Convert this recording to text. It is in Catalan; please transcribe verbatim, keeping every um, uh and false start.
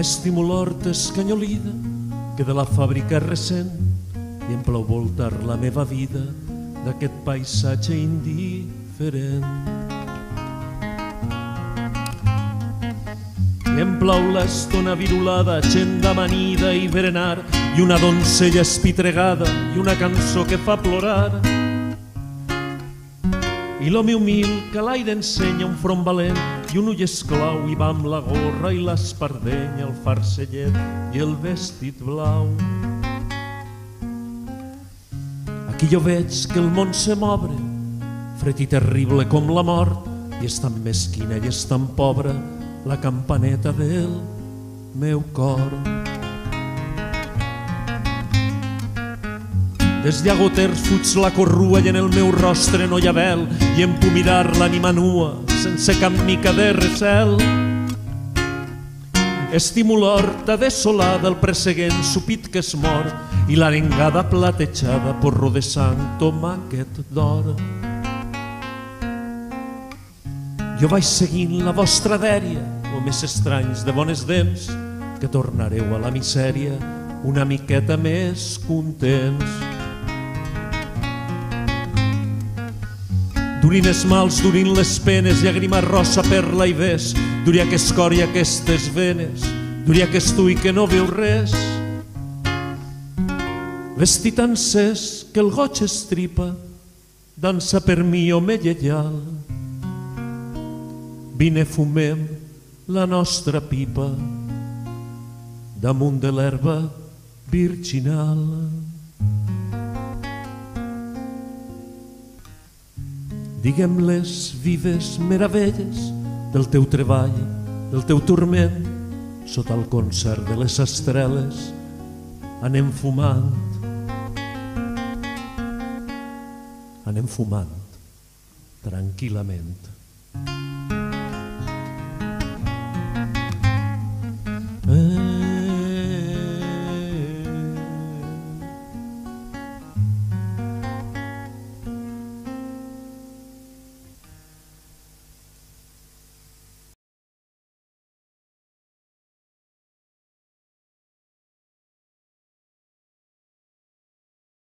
Estimo l'hort escanyolida que de la fàbrica és recent i em plau voltar la meva vida d'aquest paisatge indiferent. I em plau l'estona virulada, gent d'amanida i berenar, i una doncella espitregada i una cançó que fa plorar. I l'home humil que a l'aire ensenya un front valent i un ull esclau i va amb la gorra i l'espardenya, el farcellet i el vestit blau. Aquí jo veig que el món se m'obre, fred i terrible com la mort, i és tan mesquina i és tan pobra la campaneta del meu cor. Des llagoters fuig la corrua i en el meu rostre no hi ha vel, i em puc mirar l'ànima nua sense cap mica de recel. Estimo l'horta desolada, el presseguent supit que es mor i l'arengada platejada, porró de sang, tomàquet d'or. Jo vaig seguint la vostra dèria, homes estranys de bones dents, que tornareu a la misèria una miqueta més contents. Durin els mals, durin les penes, llàgrima rossa, perla i ves, duria que escòria aquestes venes, duria que estui que no veu res. Vestit encès que el goig estripa, dansa per mi, home lleial. Vine, fumem la nostra pipa damunt de l'herba virginal. Diguem les vives meravelles del teu treball, del teu turment, sota el concert de les estreles anem fumant, anem fumant tranquil·lament.